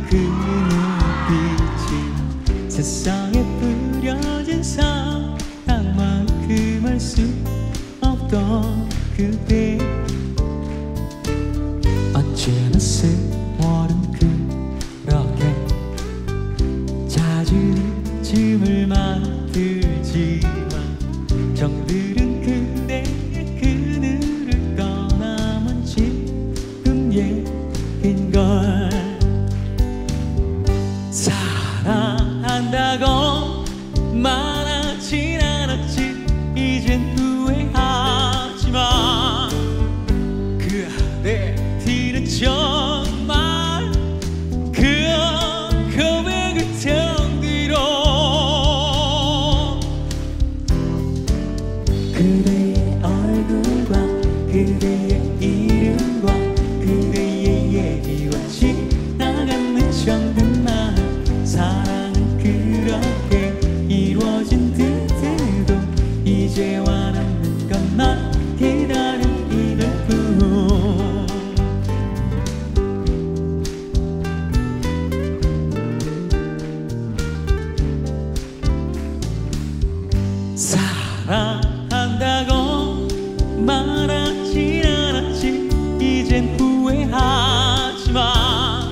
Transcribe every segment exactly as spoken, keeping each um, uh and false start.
그 눈빛이 세상에 뿌려진 사랑만큼 할 수 없던 그대 언제나 세월은 그렇게 자주 춤을 만들지만 정들은 그대의 그늘을 떠나면 지금 얘긴걸 사랑한다고 말하진 않았지 이젠 후회하지마 그대 뒤는 정말 그 고백을 텅뒤로 그대의 얼굴과 그대의 이름과 그대의 얘기와 지나가는 정든 날 사랑은 그렇게 이루어진 듯해도 이제와 남는 건 난 기다린 이별뿐 사랑한다고 말하진 않았지 이젠 후회하지마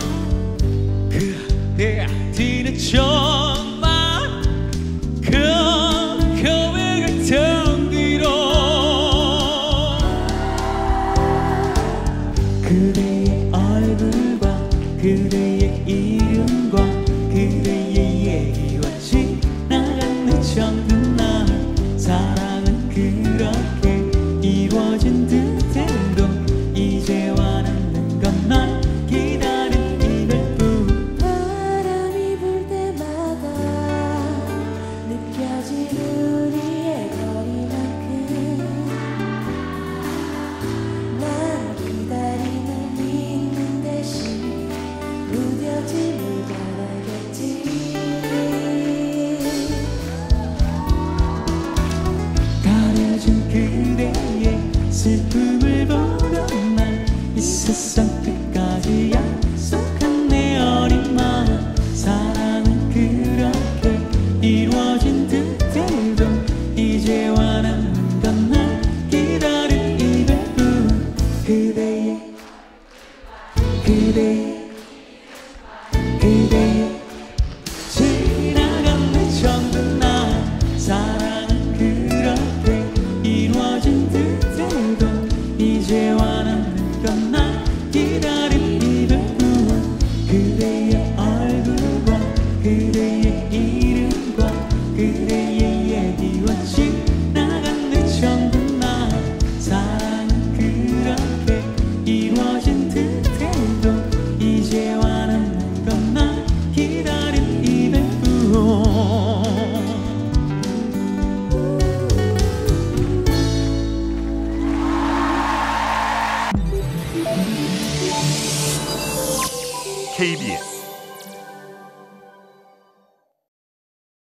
그대 뒤는 정말 그 고백을 텅뒤로 그대의 얼굴과 그대의 이름과 그대의 얘기와 지나가는 정든 날 사랑은 그렇게 이루어진 듯해도 이제와 남는 건 날 기다린 이별뿐 바람이 불 때마다 느껴진 우리의 거리만큼 난 기다림을 믿는 대신 무뎌짐을 바라겠지 가려진 그대의 슬픔을 보던 날 이 세상 끝까지 약속한 내 어린 마음 사랑은 그렇게 이루어진 듯해도 이제와 남는 건 날 기다린 이별뿐 그대의 그대의 그대의 지나가는 정든 날 사랑은 그렇게 이루어진 듯해도 이제와 남는 건 날 기다린 이별뿐 그대의 얼굴과 그대의 이름과 그대의 얘기와 지나가는 정든 날 사랑은 그렇게 이루어진 듯해도 이제와 남는 건 날 기다린 이별뿐 케이비에스